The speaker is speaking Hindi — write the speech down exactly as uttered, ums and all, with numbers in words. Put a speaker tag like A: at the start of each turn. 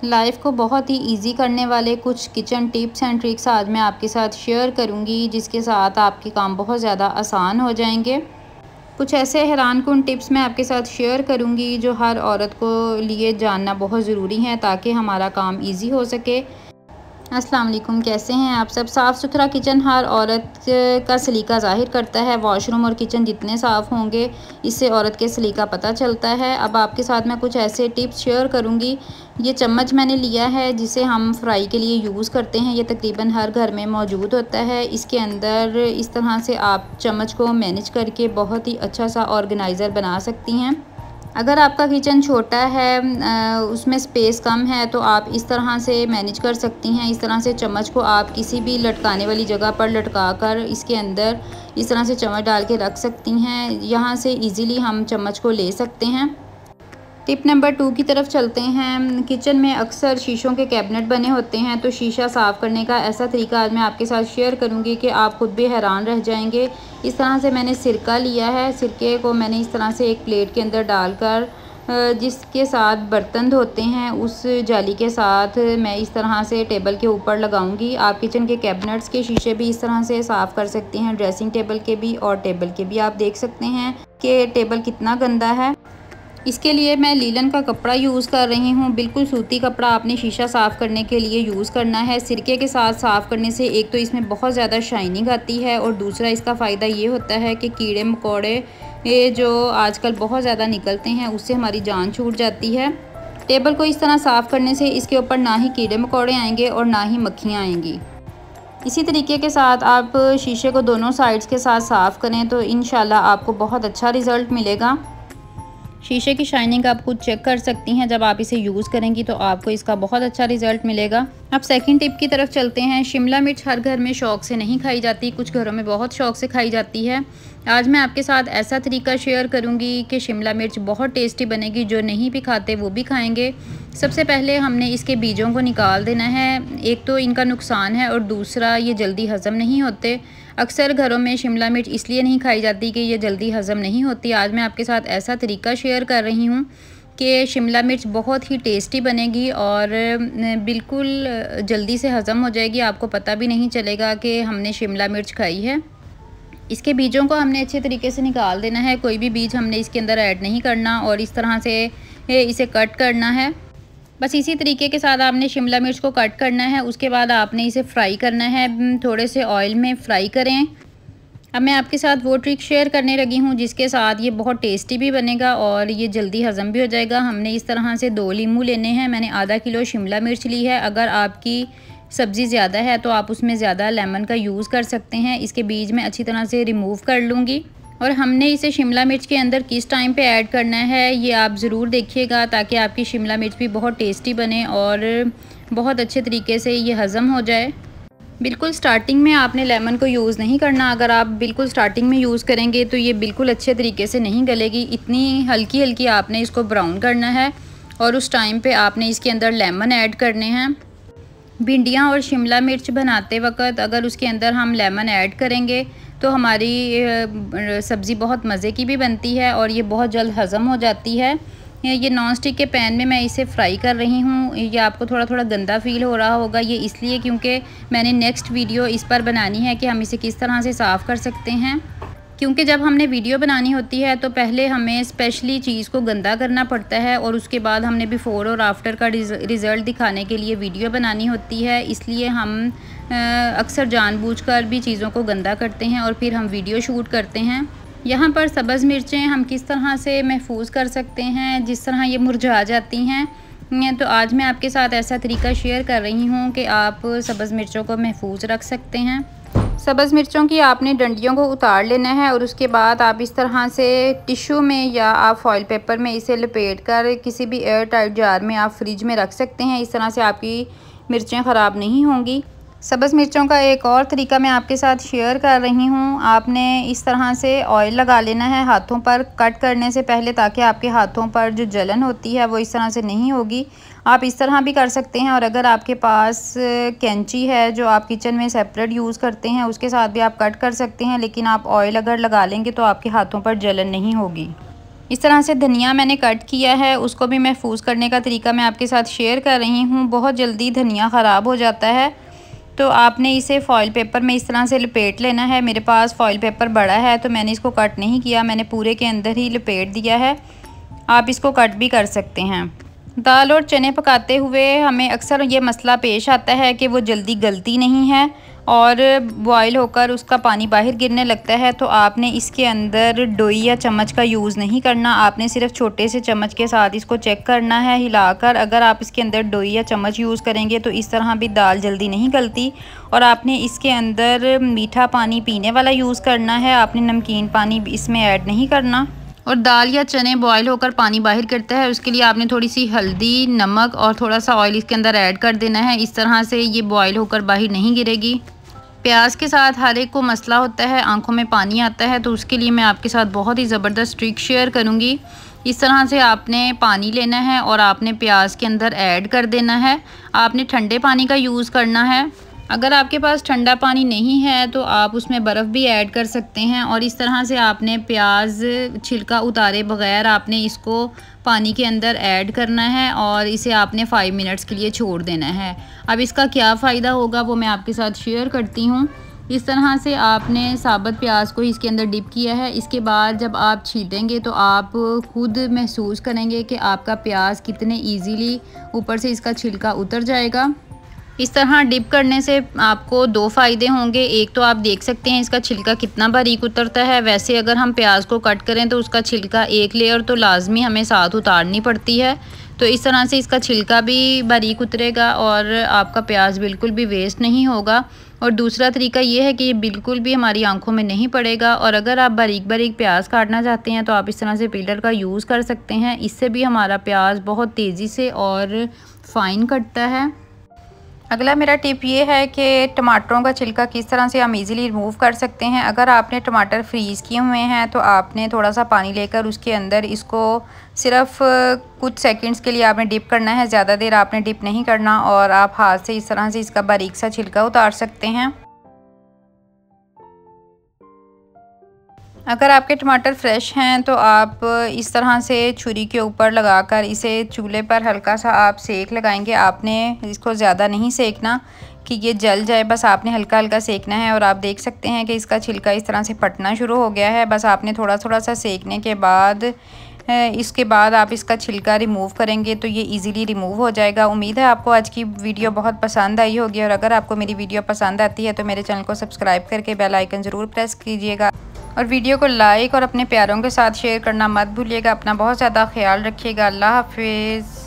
A: लाइफ को बहुत ही इजी करने वाले कुछ किचन टिप्स एंड ट्रिक्स आज मैं आपके साथ शेयर करूंगी, जिसके साथ आपके काम बहुत ज़्यादा आसान हो जाएंगे। कुछ ऐसे हैरानकुन टिप्स मैं आपके साथ शेयर करूंगी जो हर औरत को लिए जानना बहुत ज़रूरी है ताकि हमारा काम इजी हो सके। अस्सलाम वालेकुम, कैसे हैं आप सब। साफ़ सुथरा किचन हर औरत का सलीका ज़ाहिर करता है। वॉशरूम और किचन जितने साफ़ होंगे, इससे औरत के सलीका पता चलता है। अब आपके साथ मैं कुछ ऐसे टिप्स शेयर करूंगी। ये चम्मच मैंने लिया है जिसे हम फ्राई के लिए यूज़ करते हैं। ये तकरीबन हर घर में मौजूद होता है। इसके अंदर इस तरह से आप चम्मच को मैनेज करके बहुत ही अच्छा सा ऑर्गेनाइज़र बना सकती हैं। अगर आपका किचन छोटा है, उसमें स्पेस कम है, तो आप इस तरह से मैनेज कर सकती हैं। इस तरह से चम्मच को आप किसी भी लटकाने वाली जगह पर लटका कर इसके अंदर इस तरह से चम्मच डाल के रख सकती हैं। यहाँ से इजीली हम चम्मच को ले सकते हैं। टिप नंबर टू की तरफ चलते हैं। किचन में अक्सर शीशों के कैबिनेट बने होते हैं, तो शीशा साफ़ करने का ऐसा तरीका आज मैं आपके साथ शेयर करूंगी कि आप खुद भी हैरान रह जाएंगे। इस तरह से मैंने सिरका लिया है। सिरके को मैंने इस तरह से एक प्लेट के अंदर डालकर जिसके साथ बर्तन धोते हैं उस जाली के साथ मैं इस तरह से टेबल के ऊपर लगाऊंगी। आप किचन के कैबिनेट्स के शीशे भी इस तरह से साफ़ कर सकती हैं, ड्रेसिंग टेबल के भी और टेबल के भी। आप देख सकते हैं कि टेबल कितना गंदा है। इसके लिए मैं लीलन का कपड़ा यूज़ कर रही हूँ। बिल्कुल सूती कपड़ा आपने शीशा साफ़ करने के लिए यूज़ करना है। सिरके के साथ साफ़ करने से एक तो इसमें बहुत ज़्यादा शाइनिंग आती है और दूसरा इसका फ़ायदा ये होता है कि कीड़े मकोड़े ये जो आजकल बहुत ज़्यादा निकलते हैं उससे हमारी जान छूट जाती है। टेबल को इस तरह साफ़ करने से इसके ऊपर ना ही कीड़े मकोड़े आएंगे और ना ही मक्खियाँ आएंगी। इसी तरीके के साथ आप शीशे को दोनों साइड्स के साथ साफ़ करें तो इंशाल्लाह आपको बहुत अच्छा रिज़ल्ट मिलेगा। शीशे की शाइनिंग आप खुद चेक कर सकती हैं। जब आप इसे यूज़ करेंगी तो आपको इसका बहुत अच्छा रिजल्ट मिलेगा। अब सेकंड टिप की तरफ चलते हैं। शिमला मिर्च हर घर में शौक़ से नहीं खाई जाती, कुछ घरों में बहुत शौक़ से खाई जाती है। आज मैं आपके साथ ऐसा तरीका शेयर करूंगी कि शिमला मिर्च बहुत टेस्टी बनेगी। जो नहीं भी खाते वो भी खाएंगे। सबसे पहले हमने इसके बीजों को निकाल देना है। एक तो इनका नुकसान है और दूसरा ये जल्दी हज़म नहीं होते। अक्सर घरों में शिमला मिर्च इसलिए नहीं खाई जाती कि ये जल्दी हज़म नहीं होती। आज मैं आपके साथ ऐसा तरीका शेयर कर रही हूँ कि शिमला मिर्च बहुत ही टेस्टी बनेगी और बिल्कुल जल्दी से हज़म हो जाएगी। आपको पता भी नहीं चलेगा कि हमने शिमला मिर्च खाई है। इसके बीजों को हमने अच्छे तरीके से निकाल देना है। कोई भी बीज हमने इसके अंदर ऐड नहीं करना और इस तरह से इसे कट करना है। बस इसी तरीके के साथ आपने शिमला मिर्च को कट करना है। उसके बाद आपने इसे फ्राई करना है। थोड़े से ऑयल में फ्राई करें। अब मैं आपके साथ वो ट्रिक शेयर करने लगी हूँ जिसके साथ ये बहुत टेस्टी भी बनेगा और ये जल्दी हज़म भी हो जाएगा। हमने इस तरह से दो लीमू लेने हैं। मैंने आधा किलो शिमला मिर्च ली है। अगर आपकी सब्ज़ी ज़्यादा है तो आप उसमें ज़्यादा लेमन का यूज़ कर सकते हैं। इसके बीज मैं अच्छी तरह से रिमूव कर लूँगी और हमने इसे शिमला मिर्च के अंदर किस टाइम पे ऐड करना है ये आप ज़रूर देखिएगा ताकि आपकी शिमला मिर्च भी बहुत टेस्टी बने और बहुत अच्छे तरीके से ये हज़म हो जाए। बिल्कुल स्टार्टिंग में आपने लेमन को यूज़ नहीं करना। अगर आप बिल्कुल स्टार्टिंग में यूज़ करेंगे तो ये बिल्कुल अच्छे तरीके से नहीं गलेगी। इतनी हल्की हल्की आपने इसको ब्राउन करना है और उस टाइम पर आपने इसके अंदर लेमन ऐड करने हैं। भिंडियाँ और शिमला मिर्च बनाते वक्त अगर उसके अंदर हम लेमन ऐड करेंगे तो हमारी सब्ज़ी बहुत मज़े की भी बनती है और ये बहुत जल्द हज़म हो जाती है। ये नॉन स्टिक के पैन में मैं इसे फ्राई कर रही हूँ। ये आपको थोड़ा थोड़ा गंदा फील हो रहा होगा, ये इसलिए क्योंकि मैंने नेक्स्ट वीडियो इस पर बनानी है कि हम इसे किस तरह से साफ़ कर सकते हैं। क्योंकि जब हमने वीडियो बनानी होती है तो पहले हमें स्पेशली चीज़ को गंदा करना पड़ता है और उसके बाद हमने बिफ़ोर और आफ्टर का रिज़ल्ट दिखाने के लिए वीडियो बनानी होती है। इसलिए हम अक्सर जानबूझकर भी चीज़ों को गंदा करते हैं और फिर हम वीडियो शूट करते हैं। यहाँ पर सब्ज़ मिर्चें हम किस तरह से महफूज कर सकते हैं, जिस तरह ये मुरझा जाती हैं। तो आज मैं आपके साथ ऐसा तरीका शेयर कर रही हूँ कि आप सब्ज़ मिर्चों को महफूज रख सकते हैं। सब्ज़ मिर्चों की आपने डंडियों को उतार लेना है और उसके बाद आप इस तरह से टिश्यू में या आप फॉइल पेपर में इसे लपेट कर किसी भी एयर टाइट जार में आप फ्रिज में रख सकते हैं। इस तरह से आपकी मिर्चें ख़राब नहीं होंगी। सब्ज़ मिर्चों का एक और तरीका मैं आपके साथ शेयर कर रही हूँ। आपने इस तरह से ऑयल लगा लेना है हाथों पर कट करने से पहले ताकि आपके हाथों पर जो जलन होती है वो इस तरह से नहीं होगी। आप इस तरह भी कर सकते हैं और अगर आपके पास कैंची है जो आप किचन में सेपरेट यूज़ करते हैं उसके साथ भी आप कट कर सकते हैं, लेकिन आप ऑयल अगर लगा लेंगे तो आपके हाथों पर जलन नहीं होगी। इस तरह से धनिया मैंने कट किया है, उसको भी महफूज करने का तरीका मैं आपके साथ शेयर कर रही हूँ। बहुत जल्दी धनिया ख़राब हो जाता है, तो आपने इसे फ़ॉइल पेपर में इस तरह से लपेट लेना है। मेरे पास फ़ॉइल पेपर बड़ा है तो मैंने इसको कट नहीं किया, मैंने पूरे के अंदर ही लपेट दिया है। आप इसको कट भी कर सकते हैं। दाल और चने पकाते हुए हमें अक्सर ये मसला पेश आता है कि वो जल्दी गलती नहीं है और बॉयल होकर उसका पानी बाहर गिरने लगता है। तो आपने इसके अंदर डोई या चम्मच का यूज़ नहीं करना, आपने सिर्फ छोटे से चम्मच के साथ इसको चेक करना है हिलाकर। अगर आप इसके अंदर डोई या चम्मच यूज़ करेंगे तो इस तरह भी दाल जल्दी नहीं गलती। और आपने इसके अंदर मीठा पानी पीने वाला यूज़ करना है, आपने नमकीन पानी इसमें ऐड नहीं करना। और दाल या चने बॉयल होकर पानी बाहर करता है, उसके लिए आपने थोड़ी सी हल्दी, नमक और थोड़ा सा ऑयल इसके अंदर ऐड कर देना है। इस तरह से ये बॉयल होकर बाहर नहीं गिरेगी। प्याज के साथ हर एक को मसला होता है, आंखों में पानी आता है, तो उसके लिए मैं आपके साथ बहुत ही ज़बरदस्त ट्रिक शेयर करूँगी। इस तरह से आपने पानी लेना है और आपने प्याज के अंदर ऐड कर देना है। आपने ठंडे पानी का यूज़ करना है। अगर आपके पास ठंडा पानी नहीं है तो आप उसमें बर्फ़ भी ऐड कर सकते हैं। और इस तरह से आपने प्याज छिलका उतारे बग़ैर आपने इसको पानी के अंदर ऐड करना है और इसे आपने फाइव मिनट्स के लिए छोड़ देना है। अब इसका क्या फ़ायदा होगा वो मैं आपके साथ शेयर करती हूँ। इस तरह से आपने साबुत प्याज को इसके अंदर डिप किया है। इसके बाद जब आप छीलेंगे तो आप खुद महसूस करेंगे कि आपका प्याज कितने ईज़िली ऊपर से इसका छिलका उतर जाएगा। इस तरह डिप करने से आपको दो फ़ायदे होंगे। एक तो आप देख सकते हैं इसका छिलका कितना बारीक उतरता है। वैसे अगर हम प्याज को कट करें तो उसका छिलका एक लेयर तो लाजमी हमें साथ उतारनी पड़ती है, तो इस तरह से इसका छिलका भी बारीक उतरेगा और आपका प्याज बिल्कुल भी वेस्ट नहीं होगा। और दूसरा तरीका ये है कि ये बिल्कुल भी हमारी आंखों में नहीं पड़ेगा। और अगर आप बारीक बारीक प्याज काटना चाहते हैं तो आप इस तरह से पीलर का यूज़ कर सकते हैं। इससे भी हमारा प्याज बहुत तेज़ी से और फाइन कटता है। अगला मेरा टिप ये है कि टमाटरों का छिलका किस तरह से हम इजीली रिमूव कर सकते हैं। अगर आपने टमाटर फ्रीज़ किए हुए हैं तो आपने थोड़ा सा पानी लेकर उसके अंदर इसको सिर्फ कुछ सेकंड्स के लिए आपने डिप करना है, ज़्यादा देर आपने डिप नहीं करना। और आप हाथ से इस तरह से इसका बारीक सा छिलका उतार सकते हैं। अगर आपके टमाटर फ्रेश हैं तो आप इस तरह से छुरी के ऊपर लगाकर इसे चूल्हे पर हल्का सा आप सेक लगाएंगे। आपने इसको ज़्यादा नहीं सेकना कि ये जल जाए, बस आपने हल्का हल्का सेकना है। और आप देख सकते हैं कि इसका छिलका इस तरह से फटना शुरू हो गया है। बस आपने थोड़ा थोड़ा सा सेकने के बाद इसके बाद आप इसका छिलका रिमूव करेंगे तो ये इजीली रिमूव हो जाएगा। उम्मीद है आपको आज की वीडियो बहुत पसंद आई होगी। और अगर आपको मेरी वीडियो पसंद आती है तो मेरे चैनल को सब्सक्राइब करके बेल आइकन ज़रूर प्रेस कीजिएगा और वीडियो को लाइक और अपने प्यारों के साथ शेयर करना मत भूलिएगा। अपना बहुत ज़्यादा ख्याल रखिएगा। अल्लाह हाफिज़।